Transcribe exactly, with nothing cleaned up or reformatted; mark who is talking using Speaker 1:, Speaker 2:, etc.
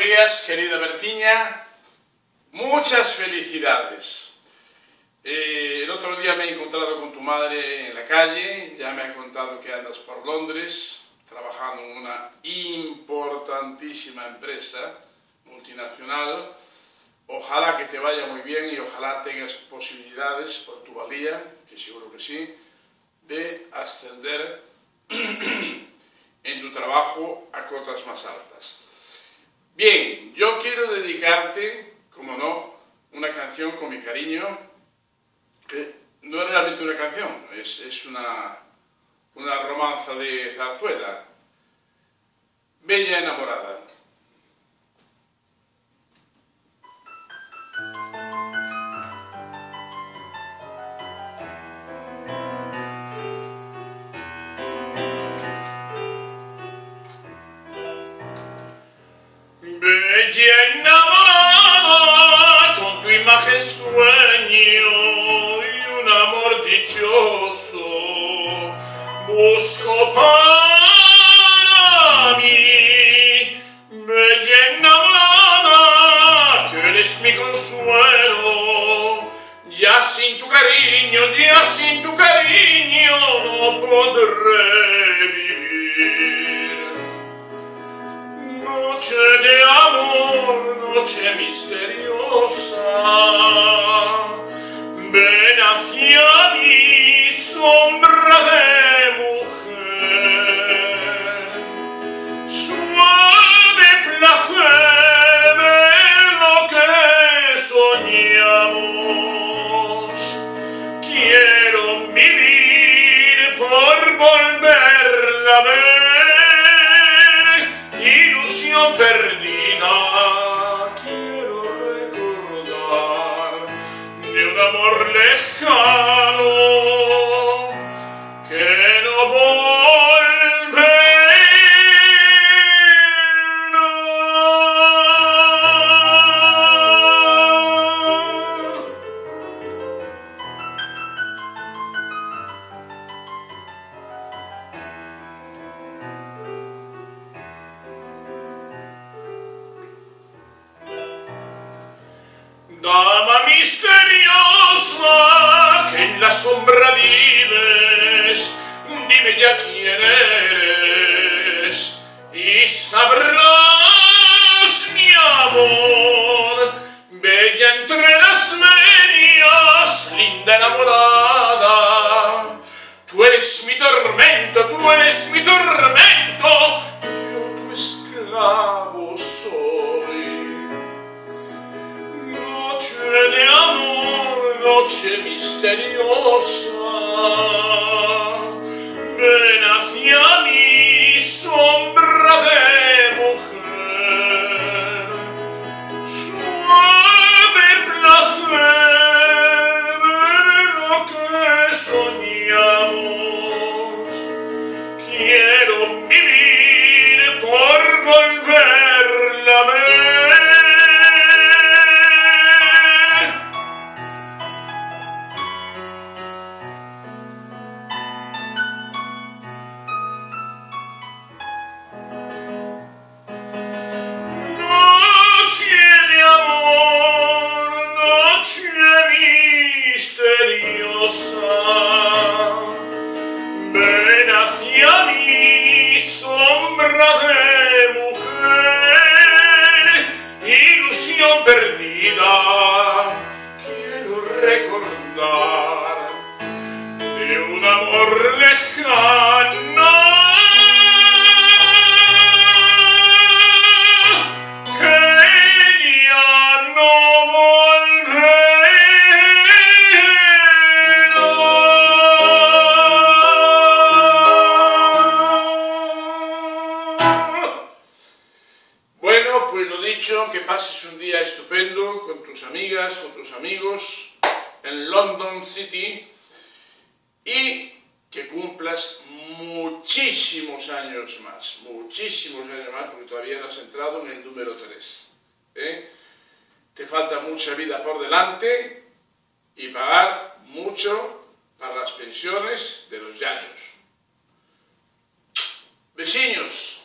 Speaker 1: días, querida Bertiña. Muchas felicidades. Eh, el otro día me he encontrado con tu madre en la calle. Ya me ha contado que andas por Londres, trabajando en una importantísima empresa multinacional. Ojalá que te vaya muy bien y ojalá tengas posibilidades, por tu valía, que seguro que sí, de ascender en tu trabajo a cotas más altas. Bien, yo quiero dedicarte, como no, una canción con mi cariño, que no es realmente una canción, es, es una, una romanza de zarzuela. Bella enamorada.
Speaker 2: Bella enamorada, con tu imagen sueño y un amor dichoso busco para mí. Bella enamorada, que eres mi consuelo, ya sin tu cariño, ya sin tu cariño no podré vivir. Noche de amor, noche misteriosa, ven hacia mí, sombra de mujer. Suave placer de lo que soñamos. Quiero vivir por volverla a ver. Ilusión perdida, quiero recordar de un amor lejano que no volverá. Dama misteriosa, que en la sombra vives, dime ya quién eres y sabrás mi amor. Bella entre las medias, linda enamorada, tú eres mi tormento, tú eres mi tormento, yo tu esclavo soy. Noche de amor, noche misteriosa, ven hacia mí, sombra de mujer. Suave placer de lo que soñamos. Quiero vivir por volverla a ver. Noche de amor, noche misteriosa, ven hacia mí, sombra de mujer. Ilusión perdida, quiero recordar de un amor lejano.
Speaker 1: Que pases un día estupendo con tus amigas, con tus amigos en London City y que cumplas muchísimos años más, muchísimos años más, porque todavía no has entrado en el número tres. ¿eh? Te falta mucha vida por delante y pagar mucho para las pensiones de los yayos. Besiños.